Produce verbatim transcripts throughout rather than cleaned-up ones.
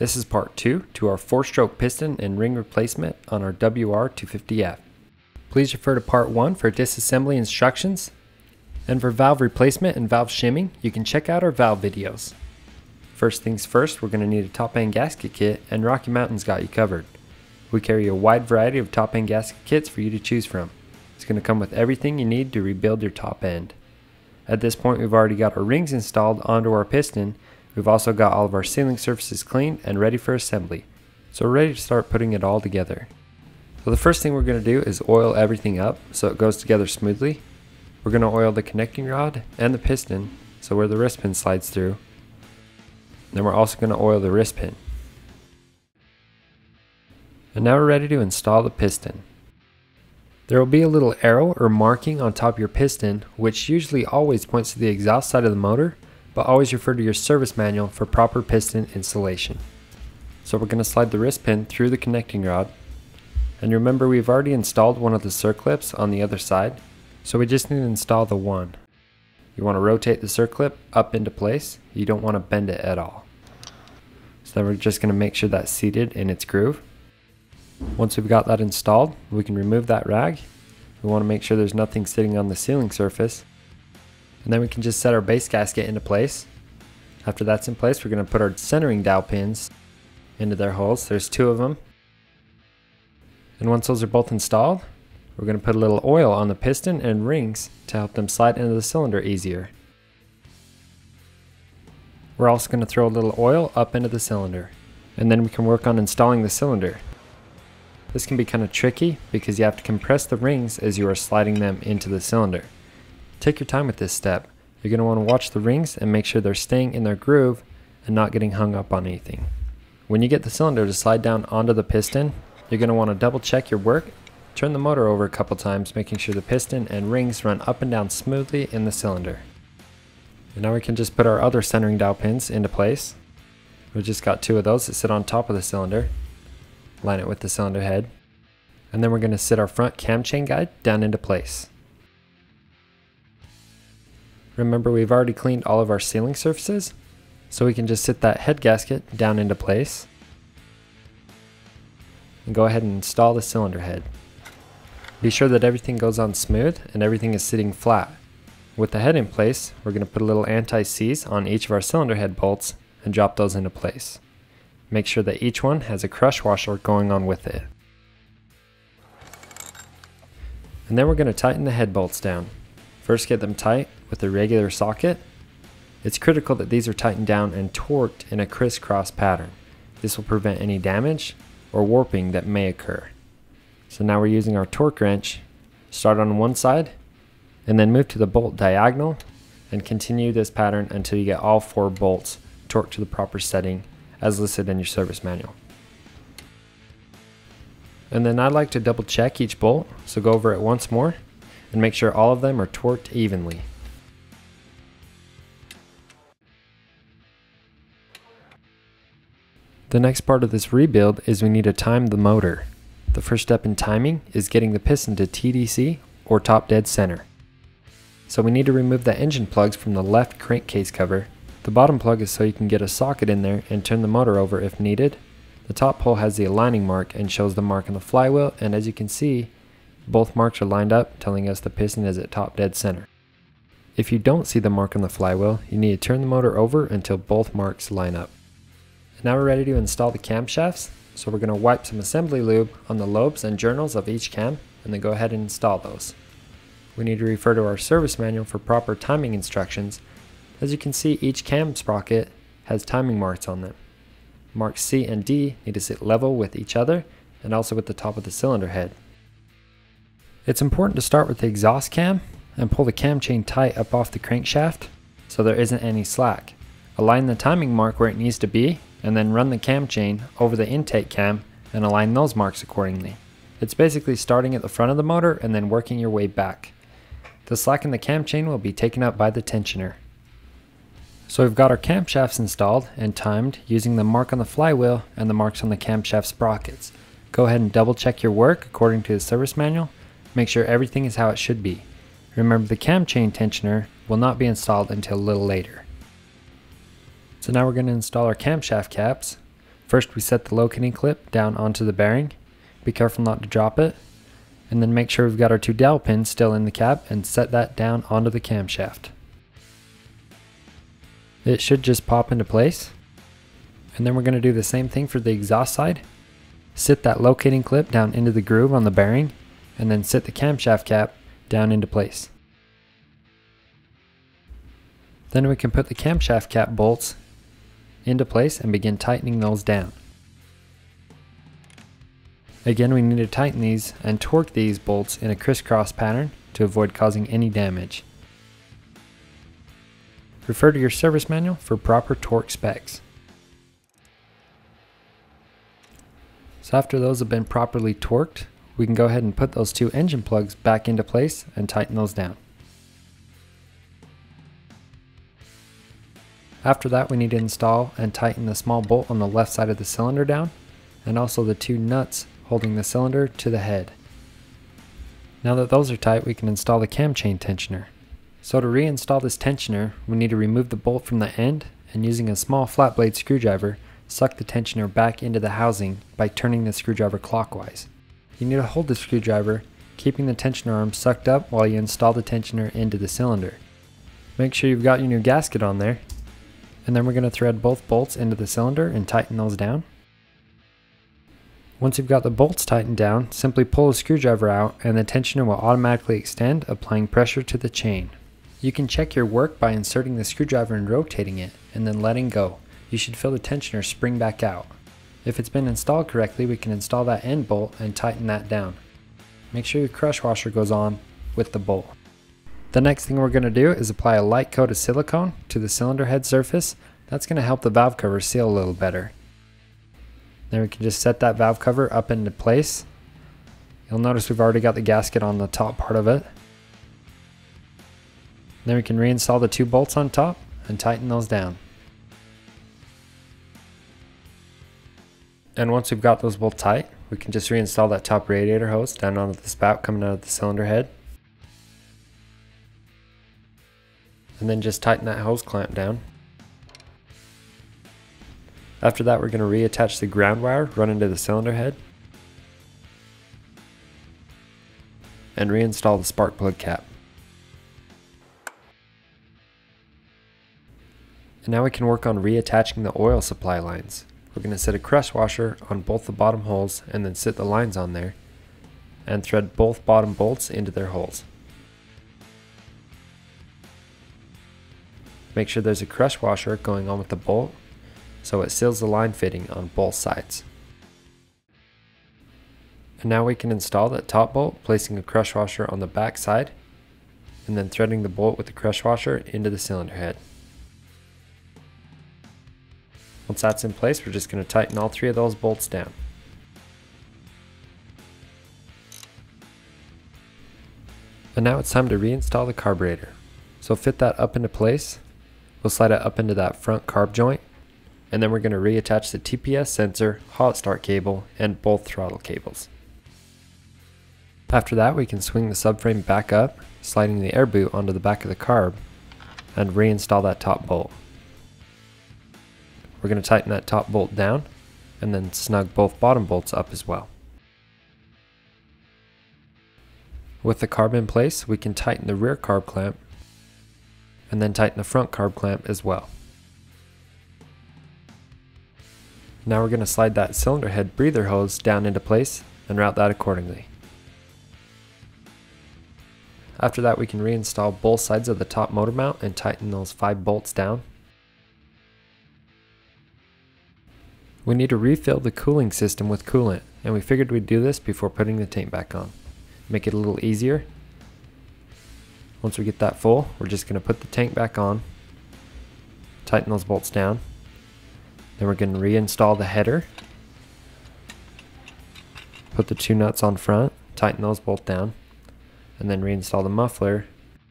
This is part two to our four-stroke piston and ring replacement on our W R two fifty F. Please refer to part one for disassembly instructions. And for valve replacement and valve shimming, you can check out our valve videos. First things first, we're going to need a top end gasket kit, and Rocky Mountain's got you covered. We carry a wide variety of top end gasket kits for you to choose from. It's going to come with everything you need to rebuild your top end. At this point, we've already got our rings installed onto our piston. We've also got all of our sealing surfaces cleaned and ready for assembly. So we're ready to start putting it all together. So the first thing we're going to do is oil everything up so it goes together smoothly. We're going to oil the connecting rod and the piston, so where the wrist pin slides through. Then we're also going to oil the wrist pin. And now we're ready to install the piston. There will be a little arrow or marking on top of your piston, which usually always points to the exhaust side of the motor, but always refer to your service manual for proper piston installation. So we're going to slide the wrist pin through the connecting rod. And remember, we've already installed one of the circlips on the other side, so we just need to install the one. You want to rotate the circlip up into place. You don't want to bend it at all. So then we're just going to make sure that's seated in its groove. Once we've got that installed, we can remove that rag. We want to make sure there's nothing sitting on the sealing surface. And then we can just set our base gasket into place. After that's in place, we're going to put our centering dowel pins into their holes. There's two of them. And once those are both installed, we're going to put a little oil on the piston and rings to help them slide into the cylinder easier. We're also going to throw a little oil up into the cylinder. And then we can work on installing the cylinder. This can be kind of tricky because you have to compress the rings as you are sliding them into the cylinder. Take your time with this step. You're going to want to watch the rings and make sure they're staying in their groove and not getting hung up on anything. When you get the cylinder to slide down onto the piston, you're going to want to double check your work. Turn the motor over a couple times, making sure the piston and rings run up and down smoothly in the cylinder. And now we can just put our other centering dowel pins into place. We've just got two of those that sit on top of the cylinder. Line it with the cylinder head. And then we're going to sit our front cam chain guide down into place. Remember, we've already cleaned all of our sealing surfaces, so we can just sit that head gasket down into place. And go ahead and install the cylinder head. Be sure that everything goes on smooth and everything is sitting flat. With the head in place, we're going to put a little anti-seize on each of our cylinder head bolts and drop those into place. Make sure that each one has a crush washer going on with it. And then we're going to tighten the head bolts down. First, get them tight with a regular socket. It's critical that these are tightened down and torqued in a crisscross pattern. This will prevent any damage or warping that may occur. So now we're using our torque wrench. Start on one side and then move to the bolt diagonal and continue this pattern until you get all four bolts torqued to the proper setting as listed in your service manual. And then I like to double check each bolt, so go over it once more and make sure all of them are torqued evenly. The next part of this rebuild is we need to time the motor. The first step in timing is getting the piston to T D C or top dead center. So we need to remove the engine plugs from the left crankcase cover. The bottom plug is so you can get a socket in there and turn the motor over if needed. The top pole has the aligning mark and shows the mark on the flywheel, and as you can see, both marks are lined up, telling us the piston is at top dead center. If you don't see the mark on the flywheel, you need to turn the motor over until both marks line up. And now we're ready to install the camshafts, so we're going to wipe some assembly lube on the lobes and journals of each cam, and then go ahead and install those. We need to refer to our service manual for proper timing instructions. As you can see, each cam sprocket has timing marks on them. Marks C and D need to sit level with each other and also with the top of the cylinder head. It's important to start with the exhaust cam and pull the cam chain tight up off the crankshaft so there isn't any slack. Align the timing mark where it needs to be and then run the cam chain over the intake cam and align those marks accordingly. It's basically starting at the front of the motor and then working your way back. The slack in the cam chain will be taken up by the tensioner. So we've got our camshafts installed and timed using the mark on the flywheel and the marks on the camshaft sprockets. Go ahead and double check your work according to the service manual. Make sure everything is how it should be. Remember, the cam chain tensioner will not be installed until a little later. So now we're going to install our camshaft caps. First we set the locating clip down onto the bearing. Be careful not to drop it. And then make sure we've got our two dowel pins still in the cap and set that down onto the camshaft. It should just pop into place. And then we're going to do the same thing for the exhaust side. Sit that locating clip down into the groove on the bearing and then sit the camshaft cap down into place. Then we can put the camshaft cap bolts into place and begin tightening those down. Again, we need to tighten these and torque these bolts in a crisscross pattern to avoid causing any damage. Refer to your service manual for proper torque specs. So after those have been properly torqued, we can go ahead and put those two engine plugs back into place and tighten those down. After that, we need to install and tighten the small bolt on the left side of the cylinder down, and also the two nuts holding the cylinder to the head. Now that those are tight, we can install the cam chain tensioner. So to reinstall this tensioner, we need to remove the bolt from the end and using a small flat blade screwdriver, suck the tensioner back into the housing by turning the screwdriver clockwise. You need to hold the screwdriver, keeping the tensioner arm sucked up while you install the tensioner into the cylinder. Make sure you've got your new gasket on there, and then we're going to thread both bolts into the cylinder and tighten those down. Once you've got the bolts tightened down, simply pull the screwdriver out and the tensioner will automatically extend, applying pressure to the chain. You can check your work by inserting the screwdriver and rotating it, and then letting go. You should feel the tensioner spring back out. If it's been installed correctly, we can install that end bolt and tighten that down. Make sure your crush washer goes on with the bolt. The next thing we're going to do is apply a light coat of silicone to the cylinder head surface. That's going to help the valve cover seal a little better. Then we can just set that valve cover up into place. You'll notice we've already got the gasket on the top part of it. Then we can reinstall the two bolts on top and tighten those down. And once we've got those both tight, we can just reinstall that top radiator hose down onto the spout coming out of the cylinder head. And then just tighten that hose clamp down. After that, we're going to reattach the ground wire running to the cylinder head and reinstall the spark plug cap. And now we can work on reattaching the oil supply lines. We're going to set a crush washer on both the bottom holes and then sit the lines on there and thread both bottom bolts into their holes. Make sure there's a crush washer going on with the bolt so it seals the line fitting on both sides. And now we can install that top bolt, placing a crush washer on the back side and then threading the bolt with the crush washer into the cylinder head. Once that's in place, we're just going to tighten all three of those bolts down. And now it's time to reinstall the carburetor. So fit that up into place. We'll slide it up into that front carb joint, and then we're going to reattach the T P S sensor, hot start cable, and both throttle cables. After that, we can swing the subframe back up, sliding the air boot onto the back of the carb, and reinstall that top bolt. We're going to tighten that top bolt down, and then snug both bottom bolts up as well. With the carb in place, we can tighten the rear carb clamp, and then tighten the front carb clamp as well. Now we're going to slide that cylinder head breather hose down into place and route that accordingly. After that, we can reinstall both sides of the top motor mount and tighten those five bolts down. We need to refill the cooling system with coolant, and we figured we'd do this before putting the tank back on. Make it a little easier. Once we get that full, we're just going to put the tank back on, tighten those bolts down. Then we're going to reinstall the header, put the two nuts on front, tighten those both down, and then reinstall the muffler.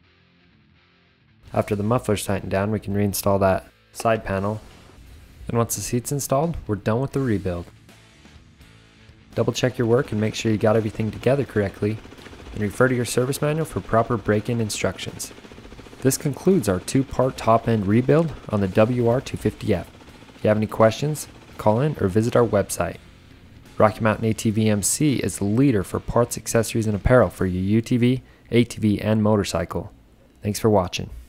After the muffler's tightened down, we can reinstall that side panel. And once the seat's installed, we're done with the rebuild. Double check your work and make sure you got everything together correctly, and refer to your service manual for proper break-in instructions. This concludes our two-part top-end rebuild on the W R two fifty F. If you have any questions, call in or visit our website. Rocky Mountain A T V M C is the leader for parts, accessories, and apparel for your U T V, A T V, and motorcycle. Thanks for watching.